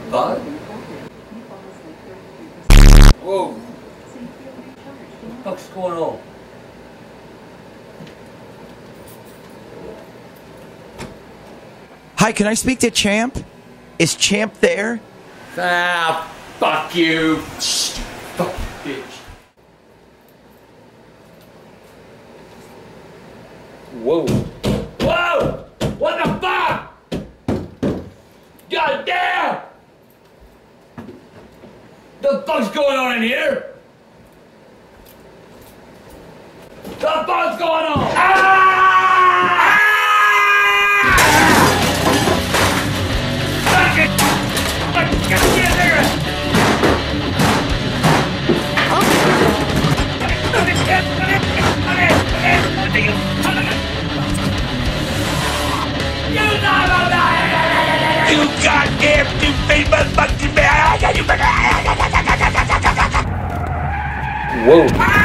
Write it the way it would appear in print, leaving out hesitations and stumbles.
Bud? Whoa. What the fuck's going on? Hi, can I speak to Champ? Is Champ there? Ah, fuck you. Fuck you, bitch. Whoa. Whoa! What the fuck? God damn! The fuck's going on in here? The fuck's going on? Ah! Fuck it! Fuck it! Get there! You goddamn stupid motherfucking man! Whoa.